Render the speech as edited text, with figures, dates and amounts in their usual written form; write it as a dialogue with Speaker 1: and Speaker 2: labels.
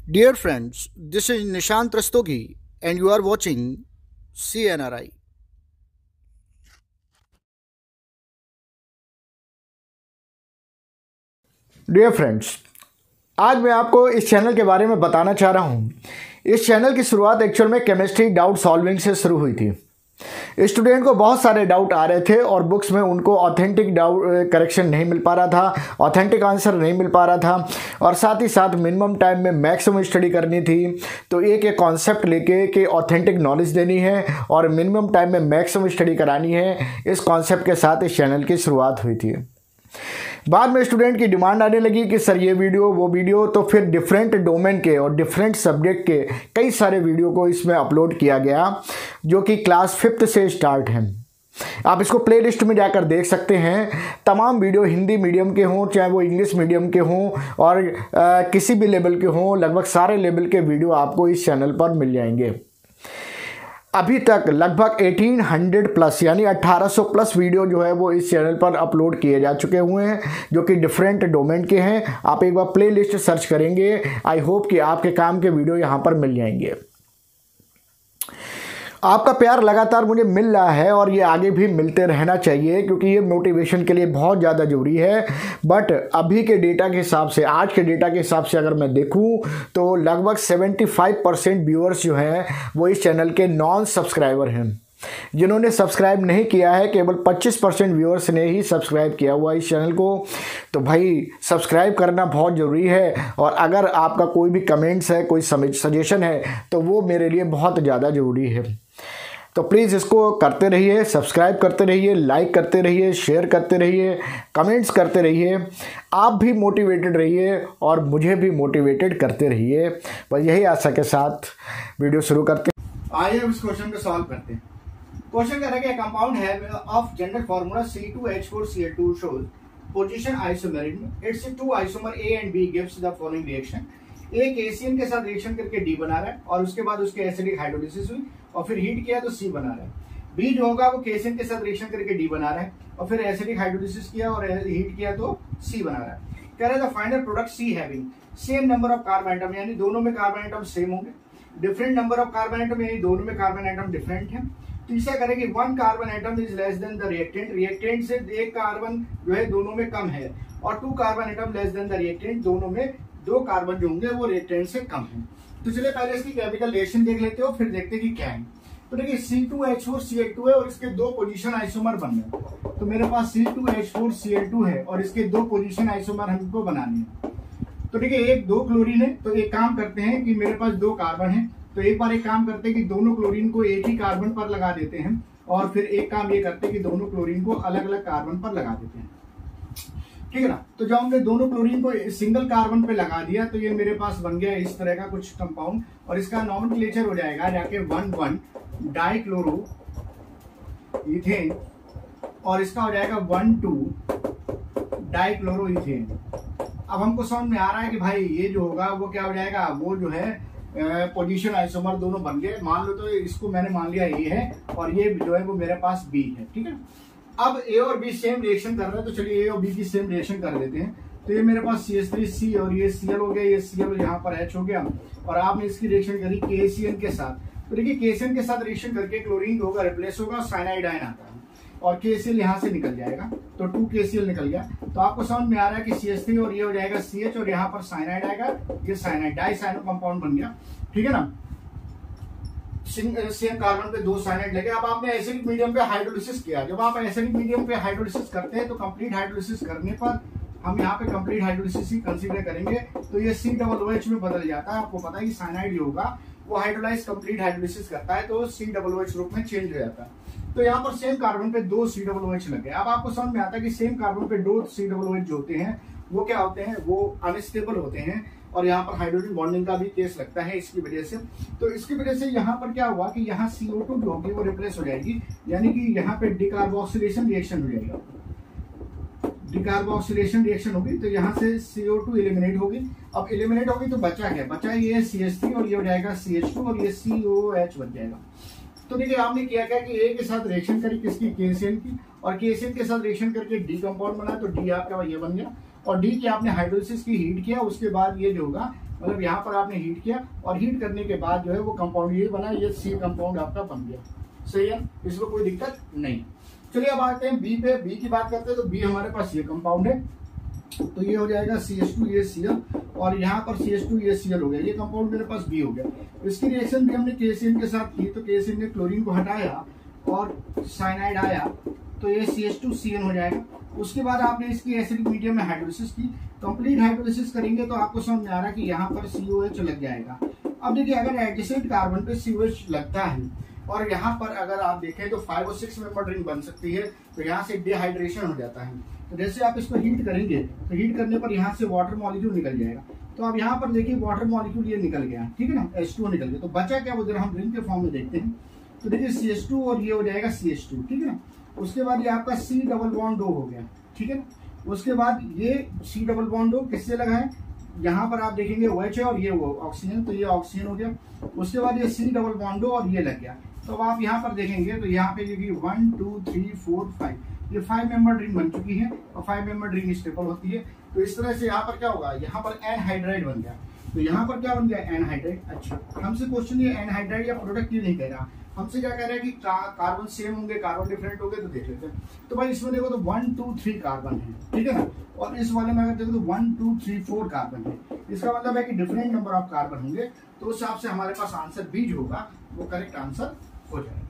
Speaker 1: Dear friends, this is Nishant Rastogi and you are watching CNRI.
Speaker 2: Dear friends, आज मैं आपको इस channel के बारे में बताना चाह रहा हूँ। इस चैनल की शुरुआत एक्चुअल में केमिस्ट्री डाउट सॉल्विंग से शुरू हुई थी। स्टूडेंट को बहुत सारे डाउट आ रहे थे और बुक्स में उनको ऑथेंटिक डाउट करेक्शन नहीं मिल पा रहा था, ऑथेंटिक आंसर नहीं मिल पा रहा था और साथ ही साथ मिनिमम टाइम में मैक्सिमम स्टडी करनी थी। तो एक एक कॉन्सेप्ट लेके कि ऑथेंटिक नॉलेज देनी है और मिनिमम टाइम में मैक्सिमम स्टडी करानी है, इस कॉन्सेप्ट के साथ इस चैनल की शुरुआत हुई थी। बाद में स्टूडेंट की डिमांड आने लगी कि सर ये वीडियो वो वीडियो, तो फिर डिफरेंट डोमेन के और डिफरेंट सब्जेक्ट के कई सारे वीडियो को इसमें अपलोड किया गया जो कि क्लास 5th से स्टार्ट हैं। आप इसको प्लेलिस्ट में जाकर देख सकते हैं। तमाम वीडियो हिंदी मीडियम के हों चाहे वो इंग्लिश मीडियम के हों और किसी भी लेवल के हों, लगभग सारे लेवल के वीडियो आपको इस चैनल पर मिल जाएंगे। अभी तक लगभग 1800 प्लस यानी 1800 प्लस वीडियो जो है वो इस चैनल पर अपलोड किए जा चुके हुए हैं जो कि डिफरेंट डोमेन के हैं। आप एक बार प्लेलिस्ट सर्च करेंगे, आई होप कि आपके काम के वीडियो यहाँ पर मिल जाएंगे। आपका प्यार लगातार मुझे मिल रहा है और ये आगे भी मिलते रहना चाहिए क्योंकि ये मोटिवेशन के लिए बहुत ज़्यादा ज़रूरी है। बट अभी के डेटा के हिसाब से, आज के डेटा के हिसाब से अगर मैं देखूं तो लगभग 75% व्यूअर्स जो हैं वो इस चैनल के नॉन सब्सक्राइबर हैं। जिन्होंने सब्सक्राइब नहीं किया है, केवल 25% व्यूअर्स ने ही सब्सक्राइब किया हुआ इस चैनल को। तो भाई सब्सक्राइब करना बहुत ज़रूरी है और अगर आपका कोई भी कमेंट्स है, कोई सजेशन है तो वो मेरे लिए बहुत ज़्यादा ज़रूरी है। तो प्लीज़ इसको करते रहिए, सब्सक्राइब करते रहिए, लाइक करते रहिए, शेयर करते रहिए, कमेंट्स करते रहिए। आप भी मोटिवेटेड रहिए और मुझे भी मोटिवेटेड करते रहिए। बस यही आशा के साथ वीडियो शुरू करते हैं।
Speaker 1: आइए अब इस क्वेश्चन को सॉल्व करते हैं। क्वेश्चन कह रहा है कि कंपाउंड है of general formula C2H4Cl2 shows position isomerism, it's two isomer A and B gives the following reaction. एक एसीएन के साथ रिएक्शन करके D बना रहा है और उसके बाद उसके एसिडिक हाइड्रोलिसिस हुई और फिर हीट किया तो C बना रहा है। B जो होगा वो केसीएन के साथ रिएक्शन करके D बना रहा है और फिर एसिडिक हाइड्रोलिसिस किया और हीट किया तो C बना रहा है। कह रहा है the final product C having same number of carbon atom, यानी दोनों में कार्बन एटम सेम होंगे। Different number of carbon atom, यानी दोनों में कार्बन एटम डिफरेंट है। तीसरा करें कि one carbon atom is less than the reactant, reactant से एक कार्बन जो है दोनों में कम है और two carbon atom less than the reactant, दोनों में दो कार्बन जो होंगे वो रिएक्टेंट से कम है। तो चलिए पहले इसकी केमिकल रिएक्शन देख लेते हो, फिर देखते हैं कि क्या है। तो देखिए C2H4Cl2 है और इसके दो पोजीशन आइसोमर बन गए। तो मेरे पास C2H4Cl2 है और इसके दो पोजीशन आइसोमर हमको बनाने हैं। तो देखिए एक दो क्लोरीन है, तो एक काम करते हैं कि मेरे पास दो कार्बन है, तो एक बार एक काम करते हैं कि दोनों क्लोरीन को एक ही कार्बन पर लगा देते हैं और फिर एक काम ये करते हैं कि दोनों क्लोरीन को अलग अलग कार्बन पर लगा देते हैं। ठीक है ना। तो जब हमने दोनों क्लोरीन को सिंगल कार्बन पे लगा दिया तो ये मेरे पास बन गया इस तरह का कुछ कंपाउंड और इसका नॉमेनक्लेचर हो जाएगा जाके 1,1 डाइक्लोरो इथेन और इसका हो जाएगा 1,2 डाइक्लोरो इथेन। अब हमको समझ में आ रहा है कि भाई ये जो होगा वो क्या हो जाएगा, वो जो है पोजीशन आइसोमर दोनों बन गए। मान लो तो इसको मैंने मान लिया ए है और ये जो है वो मेरे पास बी है। ठीक है। अब ए और बी सेम रिएक्शन कर रहे हैं तो चलिए ए और बी की सेम रिएक्शन कर लेते हैं। तो ये मेरे पास CH3C और ये Cl हो गया, ये Cl यहाँ पर H हो गया और आपने इसकी रिएक्शन करी KCN के साथ। तो देखिए KCN के साथ रिएक्शन करके क्लोरीन होगा रिप्लेस होगा, साइनाइड आयन आता है और KCl यहाँ से निकल जाएगा, तो 2KCl निकल गया। तो आपको समझ में आ रहा है कि CH3 और ये हो जाएगा CH और यहाँ पर साइनाइड आएगा, ये साइनाइड डाइसाइनो कंपाउंड बन गया। ठीक है ना। सेम कार्बन पे दो साइनाइड लगे। अब आपने एसिडिक मीडियम पे हाइड्रोलिसिस किया। जब आप एसिडिक मीडियम पे हाइड्रोलिसिस करते हैं तो कंप्लीट हाइड्रोलिसिस करने पर हम यहाँ पे कंप्लीट हाइड्रोलिसिस ही कंसीडर करेंगे, तो ये COOH में बदल जाता है। आपको पता है कि साइनाइड जो होगा वो हाइड्रोलाइज कंप्लीट हाइड्रोलिसिस करता है तो COOH रूप में चेंज हो जाता है। तो यहाँ पर सेम कार्बन पे दो COOH लगे। अब आपको समझ में आता है कि सेम कार्बन पे दो COOH जो होते हैं वो क्या होते हैं, वो अनस्टेबल होते हैं और यहाँ पर हाइड्रोजन बॉन्डिंग का भी केस लगता है इसकी वजह से। तो इसकी वजह से यहाँ पर क्या हुआ कि यहाँ CO2 जो होगी वो रिप्लेस हो जाएगी, यानी कि यहाँ पे डिकार्बोक्सिलेशन रिएक्शन हो जाएगा। डिकार्बोक्सिलेशन रिएक्शन होगी तो यहाँ से CO2 एलिमिनेट होगी। अब एलिमिनेट होगी तो बचा क्या, बचा ये CH3 और ये हो जाएगा CH2 और ये COH बन जाएगा। तो देखिए आपने किया क्या कि ए के साथ रिएक्शन करी किसकी, KCl की, और KCl के साथ रिएक्शन करके डी कंपाउंड बना, तो डी आपका ये बन गया। और डी की आपने हाइड्रोलिसिस की हीट किया, उसके बाद ये जो होगा मतलब यहाँ पर आपने हीट किया, और हीट करने के बाद जो है वो कंपाउंड ये बना, ये सी कंपाउंड आपका बन गया। सही है, इसमें कोई दिक्कत नहीं। चलिए अब आते हैं बी पे। बी की बात करते हैं तो बी हमारे पास ये कंपाउंड है, तो ये हो जाएगा CH2 ये Cl, और यहाँ पर CH2 ये Cl हो गया, ये कंपाउंड मेरे पास बी हो गया। इसकी रिएक्शन भी हमने KCl के साथ की, तो KCl ने क्लोरीन को हटाया और साइनाइड आया, तो ये CH2Cl हो जाएगा। उसके बाद आपने इसकी एसिडिक मीडियम में हाइड्रोलिसिस की, कंप्लीट हाइड्रोलिसिस करेंगे तो आपको समझ में आ रहा है कि यहाँ पर COH लग जाएगा। अब देखिए अगर एडजेसेंट कार्बन पे COH लगता है और यहाँ पर अगर आप देखें तो 5 और 6 मेंबर रिंग बन सकती है, तो यहाँ से डिहाइड्रेशन हो जाता है। तो जैसे आप इसको हीट करेंगे तो हीट करने पर यहाँ से वाटर मॉलिक्यूल निकल जाएगा, तो अब यहाँ पर देखिए वाटर मॉलिक्यूल ये निकल गया, ठीक है ना, H2O निकल गया। तो बचा क्या, वो जरा हम रिंग के फॉर्म में देखते हैं। तो देखिए CH2 और ये हो जाएगा CH2, ठीक है ना। उसके बाद ये आपका C डबल बॉन्ड O हो गया, ठीक है ना। उसके बाद ये C डबल बॉन्ड O किससे लगा है, यहाँ पर आप देखेंगे OH है और ये वो ऑक्सीजन, तो ये ऑक्सीजन हो गया। उसके बाद ये C डबल बॉन्ड O और ये लग गया। तो अब आप यहाँ पर देखेंगे तो यहाँ पे देखिए 1 2 3 4 5, ये 5 मेंबर रिंग बन चुकी है, और 5 मेंबर रिंग स्टेबल होती है। तो इस तरह से यहाँ पर क्या होगा, यहाँ पर एनहाइड्राइड बन गया। तो यहाँ पर क्या बन गया, एनहाइड्राइड। अच्छा, हमसे क्वेश्चन ये एनहाइड्राइड या प्रोडक्ट ये नहीं कह रहा, हमसे क्या कह रहा है कि कार्बन सेम होंगे, कार्बन डिफरेंट होंगे, तो देख लेते हैं। तो भाई इसमें देखो तो 1 2 3 कार्बन है, ठीक है ना, और इस वाले में अगर देखो तो 1 2 3 4 कार्बन है। इसका मतलब है कि डिफरेंट नंबर ऑफ कार्बन होंगे, तो उस हिसाब से हमारे पास आंसर बी जो होगा वो करेक्ट आंसर हो जाएगा।